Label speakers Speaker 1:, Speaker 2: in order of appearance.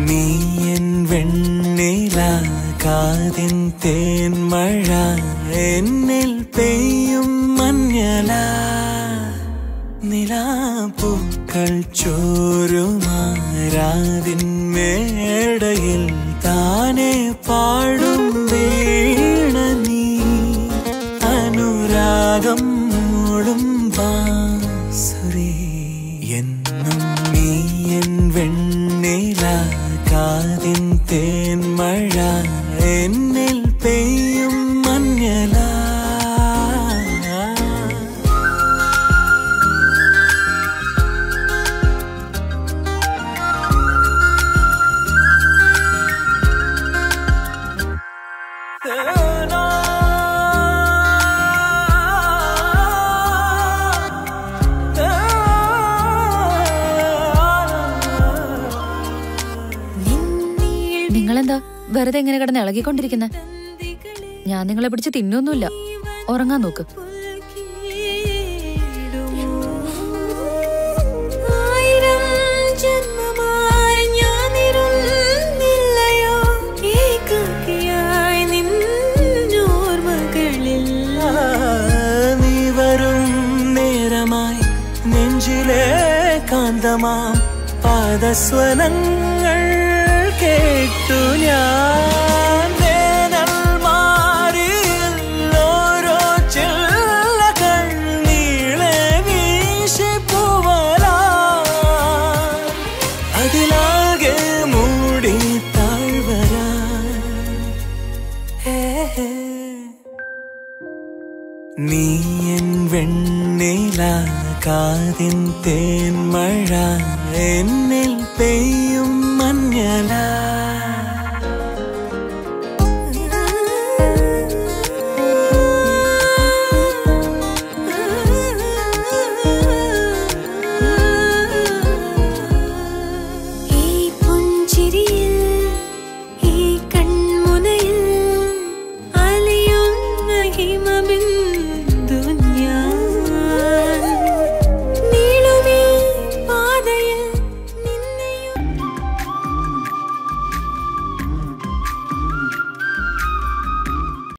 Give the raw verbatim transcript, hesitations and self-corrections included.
Speaker 1: നീ എൻ വെണ്ണില കാതിൻ തേൻമഴ എന്നിൽ പെയ്യും മഞ്ഞല നിലാപ്പൂക്കൾ ചോരുമാരാതിൻ മേടയിൽ താനെ പാടും വീണ നീ അനുരാഗം മൂളും ബാസുരി എന്നും നീ എൻ വെണ്ണില കാതിൻ തേൻമഴ എന്നിൽ പെയ്യും മഞ്ഞല
Speaker 2: നിങ്ങളെന്താ വെറുതെ എങ്ങനെ കിടന്ന് ഇളകിക്കൊണ്ടിരിക്കുന്നെ? ഞാൻ നിങ്ങളെ പിടിച്ച് തിന്നൊന്നുമില്ല. ഉറങ്ങാൻ നോക്ക്.
Speaker 1: നീ വരും നേരമായി നെഞ്ചിലെ കാന്തമാം പാദസ്വനങ്ങൾ കേട്ടു ഞാൻ വേനൽ മാറിയിൽ ഓരോ ചില്ലകൾ നീളെ വീശി പൂവലാ അതിലാകെ മൂടി താഴ്വരാ നീ എൻ വെണ്ണില കാതിൻ തേൻമഴ എന്നിൽ പെയ്യും മഞ്ഞല